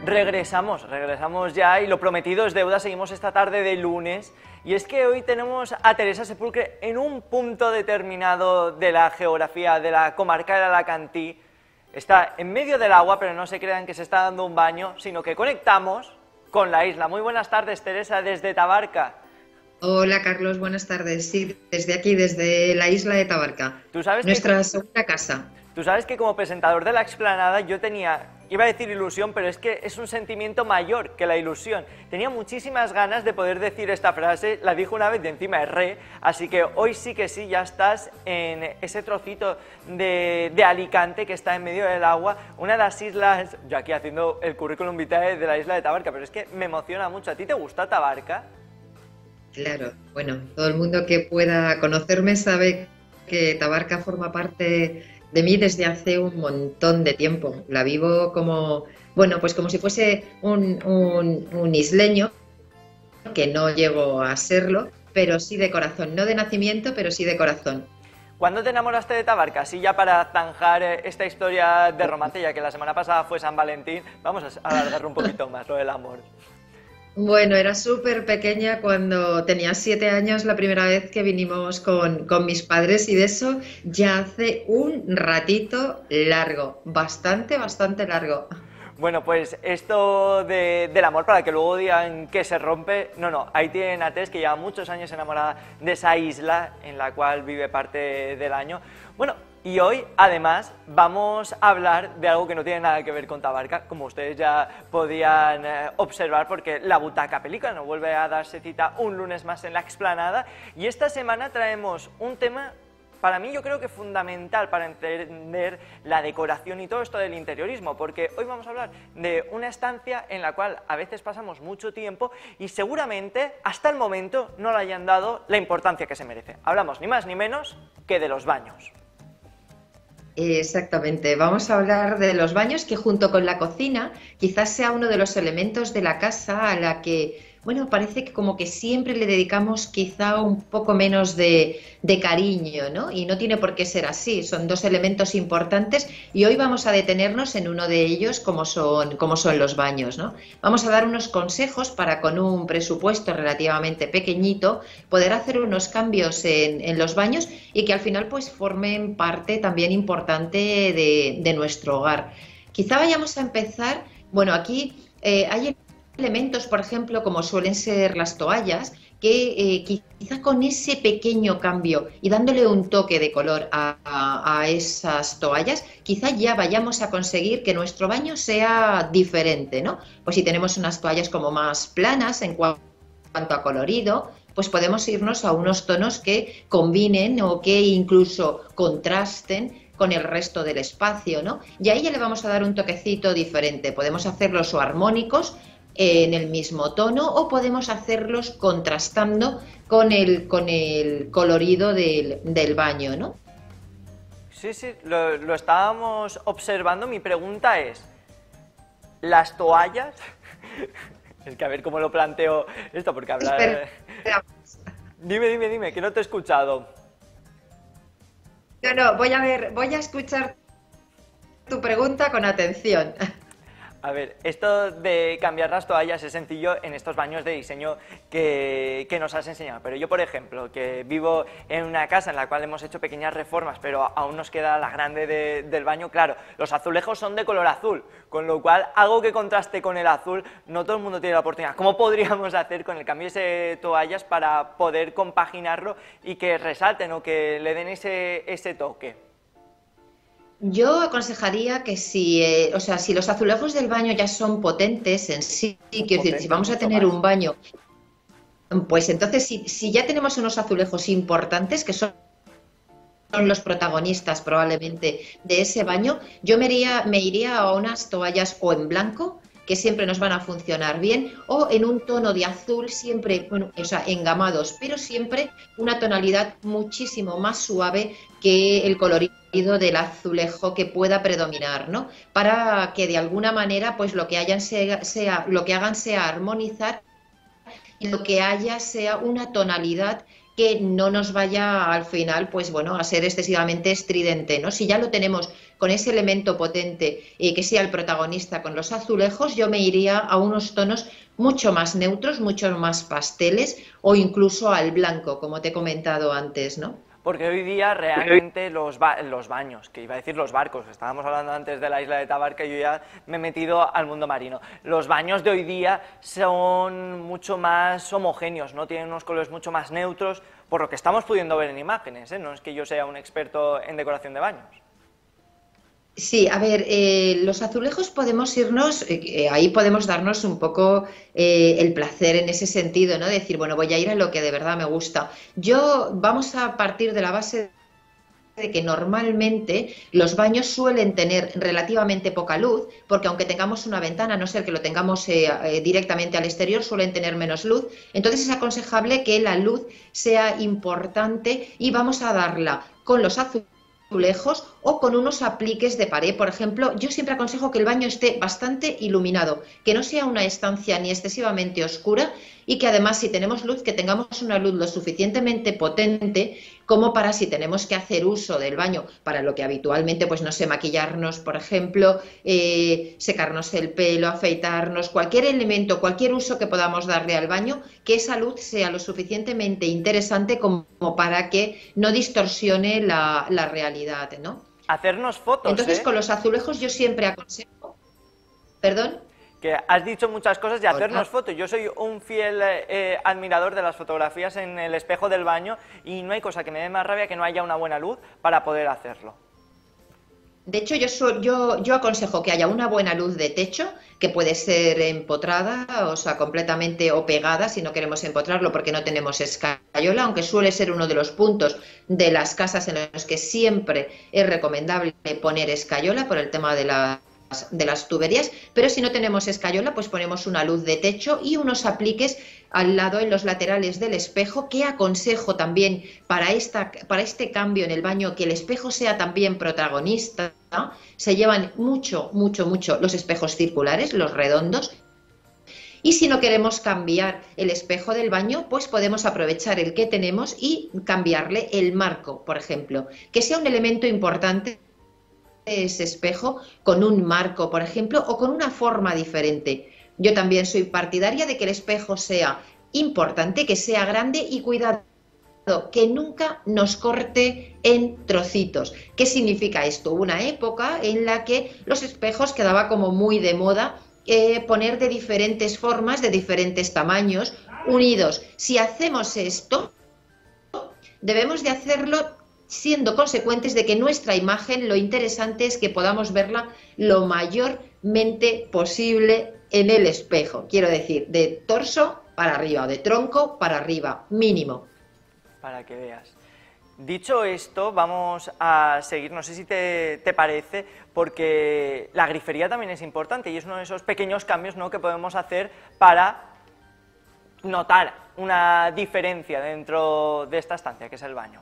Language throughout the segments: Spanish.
Regresamos ya y lo prometido es deuda, seguimos esta tarde de lunes y es que hoy tenemos a Teresa Sepulcre en un punto determinado de la geografía de la comarca de Alacantí. Está en medio del agua, pero no se crean que se está dando un baño, sino que conectamos con la isla. Muy buenas tardes, Teresa, desde Tabarca. Hola Carlos, buenas tardes. Sí, desde aquí, desde la isla de Tabarca, Tú sabes que, nuestra segunda casa. tú sabes que como presentador de La Explanada yo iba a decir ilusión, pero es que es un sentimiento mayor que la ilusión. Tenía muchísimas ganas de poder decir esta frase, la dijo una vez y encima erré, así que hoy sí que sí, ya estás en ese trocito de Alicante que está en medio del agua, una de las islas, yo aquí haciendo el currículum vitae de la isla de Tabarca, pero es que me emociona mucho. ¿A ti te gusta Tabarca? Claro, bueno, todo el mundo que pueda conocerme sabe que Tabarca forma parte de mí desde hace un montón de tiempo. La vivo como, bueno, pues como si fuese un isleño, que no llego a serlo, pero sí de corazón, no de nacimiento, pero sí de corazón. ¿Cuándo te enamoraste de Tabarca? Así ya para zanjar esta historia de romance, ya que la semana pasada fue San Valentín, vamos a alargarlo un poquito más, lo del amor. Bueno, era súper pequeña cuando tenía 7 años la primera vez que vinimos con mis padres y de eso ya hace un ratito largo, bastante largo. Bueno, pues esto del amor, para que luego digan que se rompe, no, ahí tienen a Tess, que lleva muchos años enamorada de esa isla en la cual vive parte del año. Bueno, y hoy además vamos a hablar de algo que no tiene nada que ver con Tabarca, como ustedes ya podían observar, porque la Butaca Pelícana no vuelve a darse cita un lunes más en La Explanada, y esta semana traemos un tema, para mí yo creo que fundamental para entender la decoración y todo esto del interiorismo, porque hoy vamos a hablar de una estancia en la cual a veces pasamos mucho tiempo y seguramente hasta el momento no le hayan dado la importancia que se merece. Hablamos ni más ni menos que de los baños. Exactamente, vamos a hablar de los baños, que junto con la cocina quizás sea uno de los elementos de la casa a la que, bueno, parece que como que siempre le dedicamos quizá un poco menos de cariño, ¿no? Y no tiene por qué ser así, son dos elementos importantes y hoy vamos a detenernos en uno de ellos como son los baños, ¿no? Vamos a dar unos consejos para, con un presupuesto relativamente pequeñito, poder hacer unos cambios en los baños y que al final pues formen parte también importante de nuestro hogar. Quizá vayamos a empezar, bueno, aquí hay elementos, por ejemplo, como suelen ser las toallas, que quizá con ese pequeño cambio y dándole un toque de color a esas toallas, quizá ya vayamos a conseguir que nuestro baño sea diferente, ¿no? Pues si tenemos unas toallas como más planas en cuanto a colorido, pues podemos irnos a unos tonos que combinen o que incluso contrasten con el resto del espacio, ¿no? Y ahí ya le vamos a dar un toquecito diferente. Podemos hacerlos o armónicos en el mismo tono o podemos hacerlos contrastando con el colorido del baño, ¿no? Sí, lo estábamos observando. Mi pregunta es, ¿las toallas? Es que a ver cómo lo planteo esto, porque hablar... Espera. Dime, que no te he escuchado. No, voy a escuchar tu pregunta con atención. A ver, esto de cambiar las toallas es sencillo en estos baños de diseño que nos has enseñado, pero yo, por ejemplo, que vivo en una casa en la cual hemos hecho pequeñas reformas, pero aún nos queda la grande del baño, claro, los azulejos son de color azul, con lo cual algo que contraste con el azul, no todo el mundo tiene la oportunidad. ¿Cómo podríamos hacer con el cambio de toallas para poder compaginarlo y que resalten o que le den ese toque? Yo aconsejaría que si los azulejos del baño ya son potentes en sí, quiero decir, si Potentes vamos a mucho tener más. un baño, pues entonces si ya tenemos unos azulejos importantes que son los protagonistas probablemente de ese baño, yo me iría a unas toallas o en blanco, que siempre nos van a funcionar bien, o en un tono de azul, siempre, bueno, o sea, engamados, pero siempre una tonalidad muchísimo más suave que el colorido del azulejo que pueda predominar, ¿no? Para que de alguna manera, pues lo que lo que hagan sea armonizar y lo que haya sea una tonalidad que no nos vaya al final, pues bueno, a ser excesivamente estridente, ¿no? Si ya lo tenemos con ese elemento potente que sea el protagonista con los azulejos, yo me iría a unos tonos mucho más neutros, mucho más pasteles o incluso al blanco, como te he comentado antes, ¿no? Porque hoy día realmente los baños, que iba a decir los barcos, estábamos hablando antes de la isla de Tabarca y yo ya me he metido al mundo marino. Los baños de hoy día son mucho más homogéneos, ¿no? Tienen unos colores mucho más neutros, por lo que estamos pudiendo ver en imágenes, ¿eh? No es que yo sea un experto en decoración de baños. Sí, a ver, los azulejos podemos irnos, ahí podemos darnos un poco el placer en ese sentido, ¿no? Decir, bueno, voy a ir a lo que de verdad me gusta. Vamos a partir de la base de que normalmente los baños suelen tener relativamente poca luz, porque aunque tengamos una ventana, a no ser que lo tengamos directamente al exterior, suelen tener menos luz. Entonces es aconsejable que la luz sea importante y vamos a darla con los azulejos o con unos apliques de pared. Por ejemplo, yo siempre aconsejo que el baño esté bastante iluminado, que no sea una estancia ni excesivamente oscura y que además, si tenemos luz, que tengamos una luz lo suficientemente potente como para, si tenemos que hacer uso del baño para lo que habitualmente, pues no sé, maquillarnos, por ejemplo, secarnos el pelo, afeitarnos, cualquier elemento, cualquier uso que podamos darle al baño, que esa luz sea lo suficientemente interesante como para que no distorsione la realidad, ¿no? Hacernos fotos, Entonces, ¿eh? con los azulejos yo siempre aconsejo, perdón. Que has dicho muchas cosas y hacernos Hola. fotos. Yo soy un fiel admirador de las fotografías en el espejo del baño y no hay cosa que me dé más rabia que no haya una buena luz para poder hacerlo. De hecho, yo aconsejo que haya una buena luz de techo, que puede ser empotrada, o sea, completamente o pegada, si no queremos empotrarlo porque no tenemos escayola, aunque suele ser uno de los puntos de las casas en los que siempre es recomendable poner escayola por el tema de las tuberías, pero si no tenemos escayola, pues ponemos una luz de techo y unos apliques al lado, en los laterales del espejo, que aconsejo también para este cambio en el baño, que el espejo sea también protagonista. Se llevan mucho, mucho, mucho los espejos circulares, los redondos. Y si no queremos cambiar el espejo del baño, pues podemos aprovechar el que tenemos y cambiarle el marco, por ejemplo, que sea un elemento importante ese espejo con un marco, por ejemplo, o con una forma diferente. Yo también soy partidaria de que el espejo sea importante, que sea grande y cuidado, que nunca nos corte en trocitos. ¿Qué significa esto? Una época en la que los espejos quedaba como muy de moda poner de diferentes formas, de diferentes tamaños, unidos. Si hacemos esto, debemos de hacerlo siendo consecuentes de que nuestra imagen, lo interesante es que podamos verla lo mayormente posible en el espejo. Quiero decir, de torso para arriba o de tronco para arriba, mínimo. Para que veas. Dicho esto, vamos a seguir, no sé si te parece, porque la grifería también es importante y es uno de esos pequeños cambios, ¿no?, que podemos hacer para notar una diferencia dentro de esta estancia, que es el baño.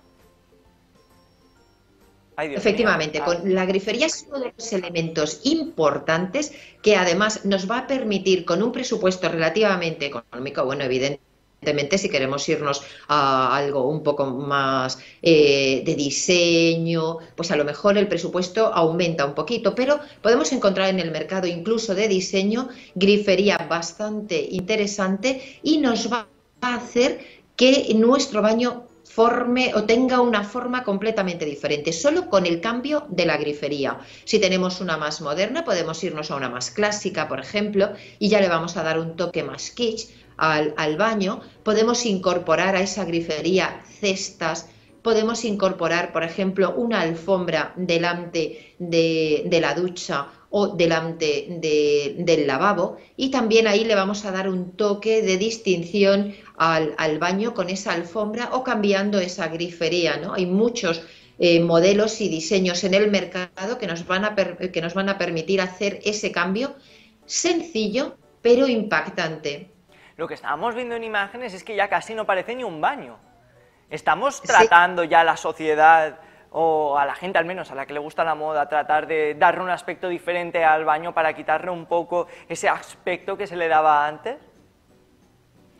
Ay, Dios mío. Efectivamente, con la grifería es uno de los elementos importantes que además nos va a permitir, con un presupuesto relativamente económico, bueno, evidentemente si queremos irnos a algo un poco más de diseño, pues a lo mejor el presupuesto aumenta un poquito, pero podemos encontrar en el mercado incluso de diseño grifería bastante interesante y nos va a hacer que nuestro baño forme o tenga una forma completamente diferente, solo con el cambio de la grifería. Si tenemos una más moderna, podemos irnos a una más clásica, por ejemplo, y ya le vamos a dar un toque más kitsch al baño. Podemos incorporar a esa grifería cestas, podemos incorporar, por ejemplo, una alfombra delante de la ducha o delante del lavabo, y también ahí le vamos a dar un toque de distinción al baño con esa alfombra o cambiando esa grifería, ¿no? Hay muchos modelos y diseños en el mercado que nos van a permitir hacer ese cambio sencillo pero impactante. Lo que estábamos viendo en imágenes es que ya casi no parece ni un baño. Estamos Sí. tratando ya a la sociedad, o a la gente al menos, a la que le gusta la moda, tratar de darle un aspecto diferente al baño para quitarle un poco ese aspecto que se le daba antes.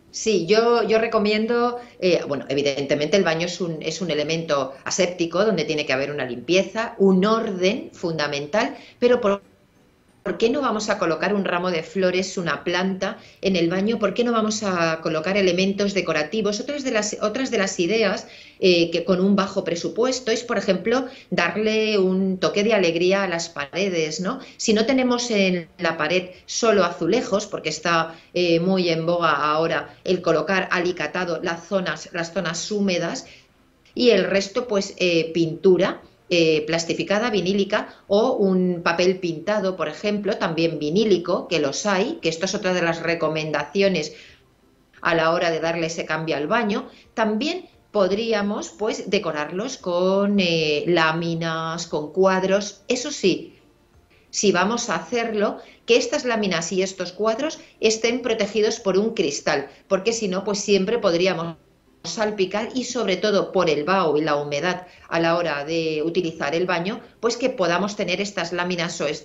Sí, yo recomiendo, bueno, evidentemente el baño es un elemento aséptico donde tiene que haber una limpieza, un orden fundamental, pero ¿por qué no vamos a colocar un ramo de flores, una planta en el baño? ¿Por qué no vamos a colocar elementos decorativos? Otras de las ideas que con un bajo presupuesto es, por ejemplo, darle un toque de alegría a las paredes, ¿no? Si no tenemos en la pared solo azulejos, porque está muy en boga ahora el colocar alicatado las zonas húmedas, y el resto pues pintura plastificada, vinílica o un papel pintado, por ejemplo, también vinílico, que los hay, que esto es otra de las recomendaciones a la hora de darle ese cambio al baño. También podríamos pues decorarlos con láminas, con cuadros, eso sí, si vamos a hacerlo, que estas láminas y estos cuadros estén protegidos por un cristal, porque si no, pues siempre podríamos salpicar y sobre todo por el vaho y la humedad a la hora de utilizar el baño, pues que podamos tener estas láminas o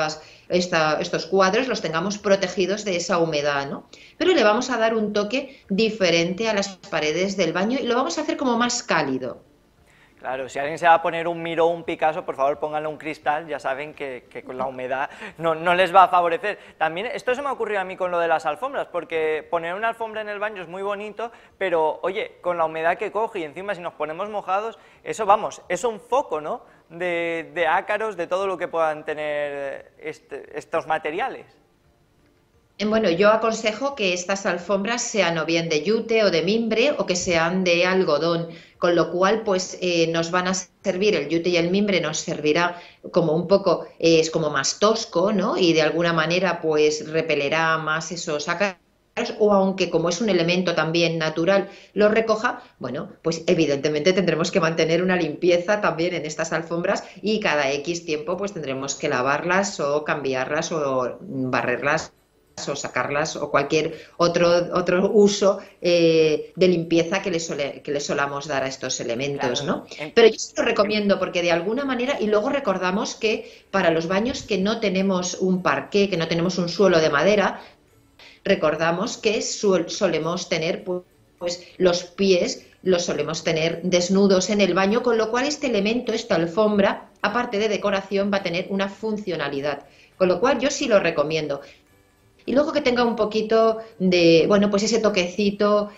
estos cuadros, los tengamos protegidos de esa humedad, ¿no? Pero le vamos a dar un toque diferente a las paredes del baño y lo vamos a hacer como más cálido. Claro, si alguien se va a poner un Miró o un Picasso, por favor pónganle un cristal, ya saben que con la humedad no les va a favorecer. También esto se me ha ocurrido a mí con lo de las alfombras, porque poner una alfombra en el baño es muy bonito, pero oye, con la humedad que coge y encima si nos ponemos mojados, eso vamos, es un foco, ¿no?, de ácaros, de todo lo que puedan tener estos materiales. Bueno, yo aconsejo que estas alfombras sean o bien de yute o de mimbre o que sean de algodón, con lo cual pues nos van a servir, el yute y el mimbre nos servirá como un poco, es como más tosco, ¿no? Y de alguna manera pues repelerá más esos ácaros, o aunque como es un elemento también natural lo recoja, bueno, pues evidentemente tendremos que mantener una limpieza también en estas alfombras y cada X tiempo pues tendremos que lavarlas o cambiarlas o barrerlas o sacarlas o cualquier otro uso de limpieza que le solamos dar a estos elementos, Claro, ¿no? Pero yo sí lo recomiendo porque de alguna manera, y luego recordamos que para los baños que no tenemos un parqué, que no tenemos un suelo de madera, recordamos que solemos tener pues, los pies los solemos tener desnudos en el baño, con lo cual este elemento, esta alfombra, aparte de decoración, va a tener una funcionalidad. Con lo cual yo sí lo recomiendo. Y luego que tenga un poquito de, bueno, pues ese toquecito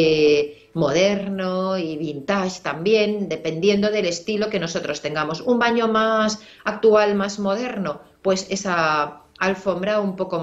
moderno y vintage también, dependiendo del estilo que nosotros tengamos. Un baño más actual, más moderno, pues esa alfombra un poco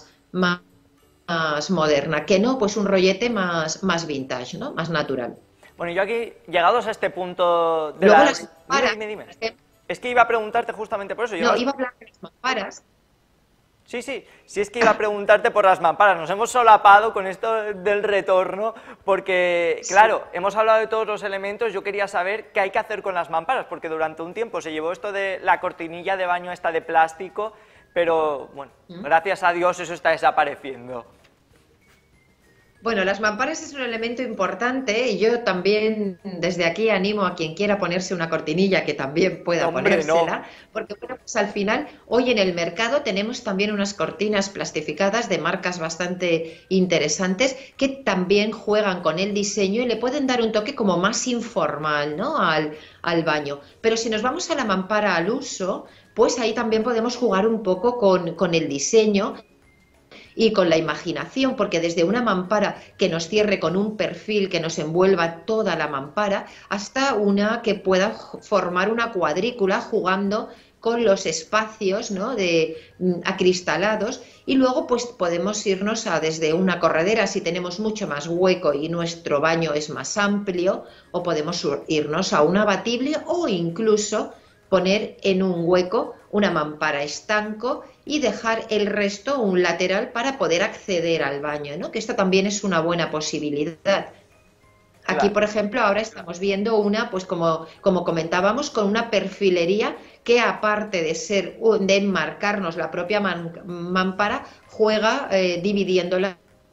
más moderna. Que no, pues un rollete más vintage, ¿no? Más natural. bueno, yo aquí, llegados a este punto de Luego la... las Dime, mamparas, dime, dime. Es que iba a preguntarte justamente por eso. no, iba a hablar de las mamparas. Sí, sí, sí es que iba a preguntarte por las mamparas. Nos hemos solapado con esto del retorno porque, Sí. claro, hemos hablado de todos los elementos. Yo quería saber qué hay que hacer con las mamparas porque durante un tiempo se llevó esto de la cortinilla de baño esta de plástico, pero bueno, gracias a Dios eso está desapareciendo. Bueno, las mamparas es un elemento importante y yo también desde aquí animo a quien quiera ponerse una cortinilla que también No, pueda hombre, no. ponérsela, porque bueno, pues al final hoy en el mercado tenemos también unas cortinas plastificadas de marcas bastante interesantes que también juegan con el diseño y le pueden dar un toque como más informal, ¿no? al baño. Pero si nos vamos a la mampara al uso, pues ahí también podemos jugar un poco con el diseño y con la imaginación, porque desde una mampara que nos cierre con un perfil que nos envuelva toda la mampara, hasta una que pueda formar una cuadrícula jugando con los espacios, ¿no?, acristalados, y luego pues podemos irnos a desde una corredera si tenemos mucho más hueco y nuestro baño es más amplio, o podemos irnos a un abatible o incluso poner en un hueco una mampara estanco y dejar el resto un lateral para poder acceder al baño, ¿no? Que esto también es una buena posibilidad. Aquí, Claro. por ejemplo, ahora estamos viendo una, pues como comentábamos, con una perfilería que aparte de de enmarcarnos la propia mampara, juega dividiéndola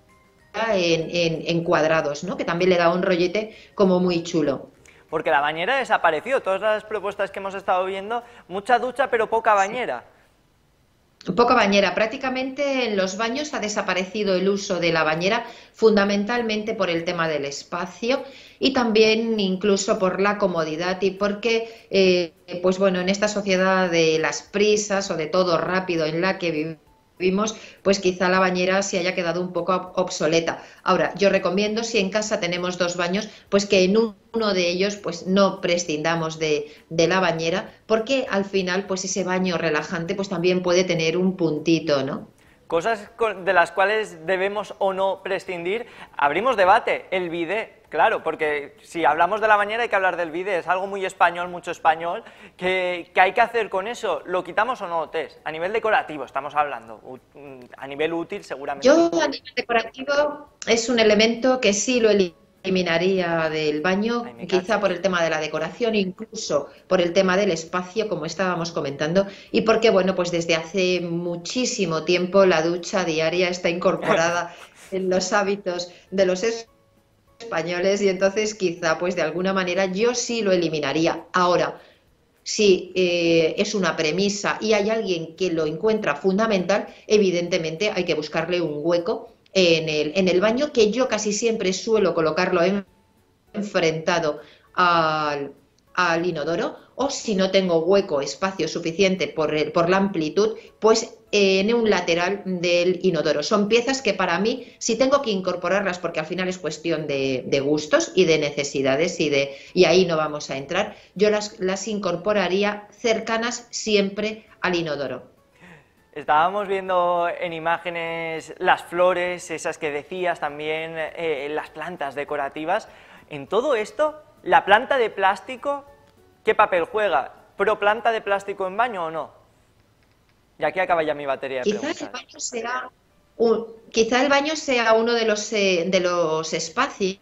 en cuadrados, ¿no? Que también le da un rollete como muy chulo. Porque la bañera ha desaparecido. Todas las propuestas que hemos estado viendo, mucha ducha pero poca Sí. bañera. Poca bañera. Prácticamente en los baños ha desaparecido el uso de la bañera, fundamentalmente por el tema del espacio y también incluso por la comodidad y porque, pues bueno, en esta sociedad de las prisas o de todo rápido en la que vivimos, pues quizá la bañera se haya quedado un poco obsoleta. Ahora, yo recomiendo, si en casa tenemos dos baños, pues que en uno de ellos pues no prescindamos de la bañera, porque al final pues ese baño relajante pues también puede tener un puntito, ¿no? Cosas de las cuales debemos o no prescindir. Abrimos debate, el bidet, claro, porque si hablamos de la bañera hay que hablar del bidet, es algo muy español, mucho español, ¿qué hay que hacer con eso? ¿Lo quitamos o no, Tess? A nivel decorativo estamos hablando, a nivel útil seguramente. Yo a nivel decorativo es un elemento que sí lo eliminaría del Ay, baño, me quizá por cachis. el tema de la decoración, incluso por el tema del espacio, como estábamos comentando, y porque, bueno, pues desde hace muchísimo tiempo la ducha diaria está incorporada en los hábitos de los españoles y entonces quizá pues de alguna manera yo sí lo eliminaría. Ahora, si es una premisa y hay alguien que lo encuentra fundamental, evidentemente hay que buscarle un hueco en el baño, que yo casi siempre suelo colocarlo enfrentado al, al inodoro, o si no tengo hueco, espacio suficiente por la amplitud, pues en un lateral del inodoro. Son piezas que para mí, si tengo que incorporarlas, porque al final es cuestión de gustos y de necesidades y ahí no vamos a entrar, yo las incorporaría cercanas siempre al inodoro. Estábamos viendo en imágenes las flores, esas que decías también, las plantas decorativas. En todo esto, ¿la planta de plástico qué papel juega? ¿Pro planta de plástico en baño o no? Y aquí acaba ya mi batería de Quizá el preguntas. baño sea, quizá el baño sea uno de los espacios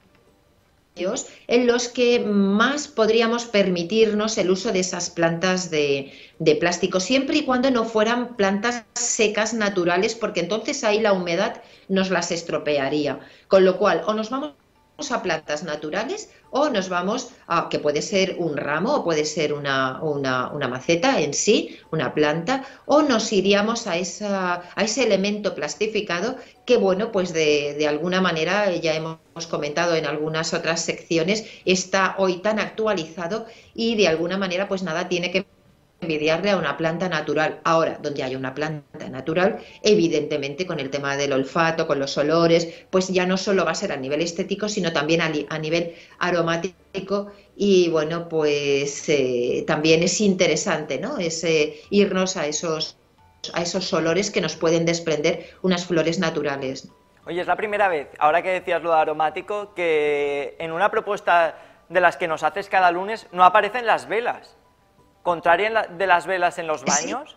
en los que más podríamos permitirnos el uso de esas plantas de plástico, siempre y cuando no fueran plantas secas naturales, porque entonces ahí la humedad nos las estropearía. Con lo cual, o nos vamos a plantas naturales o nos vamos a, que puede ser un ramo o puede ser una maceta en sí, una planta, o nos iríamos a ese elemento plastificado que, bueno, pues de alguna manera, ya hemos comentado en algunas otras secciones, está hoy tan actualizado y de alguna manera pues nada tiene que envidiarle a una planta natural. Ahora, donde haya una planta natural, evidentemente con el tema del olfato, con los olores, pues ya no solo va a ser a nivel estético, sino también a nivel aromático y bueno, pues también es interesante, ¿no? Es irnos a esos olores que nos pueden desprender unas flores naturales. Oye, es la primera vez, ahora que decías lo de aromático, que en una propuesta de las que nos haces cada lunes no aparecen las velas. ¿Contraria de las velas en los Sí, baños?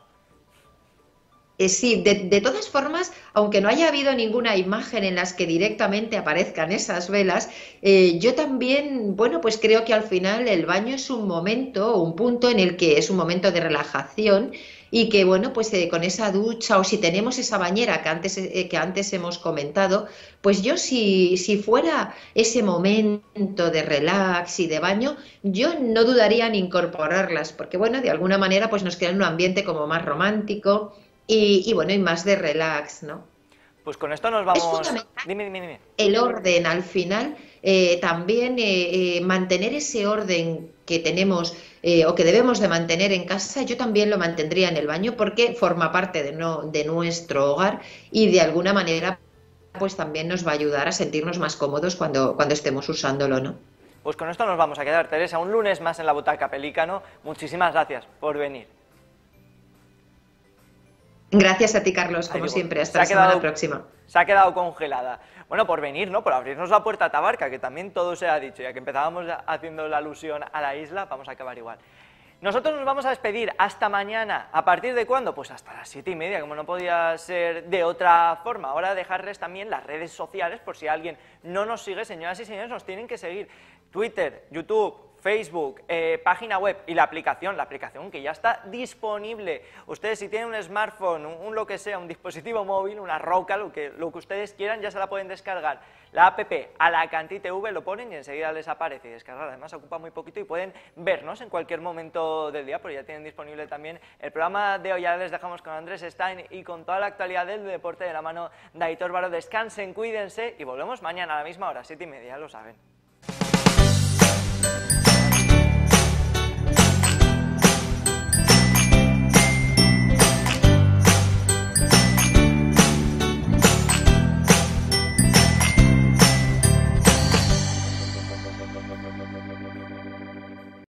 Sí, de todas formas, aunque no haya habido ninguna imagen en las que directamente aparezcan esas velas, yo también, bueno, pues creo que al final el baño es un momento, un punto en el que es un momento de relajación y que, bueno, pues con esa ducha o si tenemos esa bañera que antes hemos comentado, pues yo si fuera ese momento de relax y de baño, yo no dudaría en incorporarlas, porque, bueno, de alguna manera pues nos crea un ambiente como más romántico y bueno, y más de relax, ¿no? Pues con esto nos Es vamos... fundamental Dime, dime, dime. el orden al final, también mantener ese orden que tenemos o que debemos de mantener en casa, yo también lo mantendría en el baño porque forma parte de nuestro hogar y de alguna manera pues también nos va a ayudar a sentirnos más cómodos cuando estemos usándolo, ¿no? Pues con esto nos vamos a quedar, Teresa. Un lunes más en la Butaca Pelícano. Muchísimas gracias por venir. Gracias a ti, Carlos, Ahí como digo, siempre. Hasta la semana próxima. se ha quedado congelada. Bueno, por venir, ¿no? Por abrirnos la puerta a Tabarca, que también todo se ha dicho. Ya que empezábamos haciendo la alusión a la isla, vamos a acabar igual. Nosotros nos vamos a despedir hasta mañana. ¿A partir de cuándo? Pues hasta las 7:30, como no podía ser de otra forma. Ahora dejarles también las redes sociales, por si alguien no nos sigue, señoras y señores, nos tienen que seguir. Twitter, YouTube, Facebook, página web y la aplicación que ya está disponible. Ustedes si tienen un smartphone, lo que sea, un dispositivo móvil, una Roca, lo que ustedes quieran, ya se la pueden descargar. La app Alacantí TV lo ponen y enseguida les aparece y descargar. Además ocupa muy poquito y pueden vernos en cualquier momento del día, porque ya tienen disponible también el programa de hoy. Ya les dejamos con Andrés Stein y con toda la actualidad del deporte de la mano de Aitor Baro. Descansen, cuídense y volvemos mañana a la misma hora, 7:30, ya lo saben.